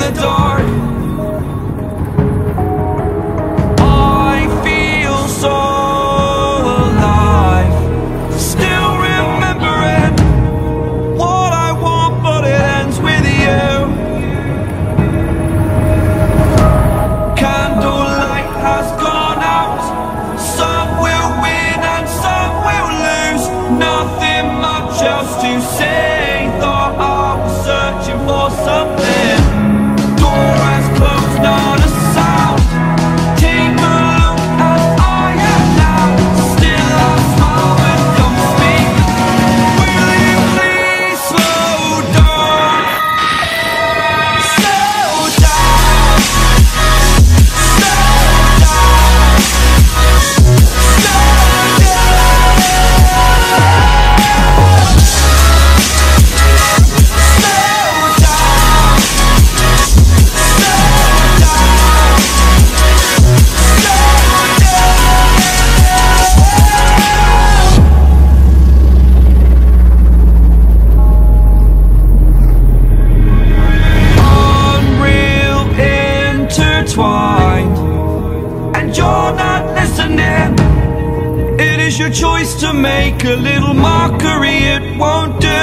the dark. I feel so alive, still remembering what I want, but it ends with you. Candlelight has gone out. Some will win and some will lose. Nothing much else to say. Thought I was searching for something. Door has closed, not a sound. Take a look as I am now. Still I smile but don't speak. Will you please slow down? Slow down. Slow down. Slow and you're not listening. It is your choice to make a little mockery. It won't do.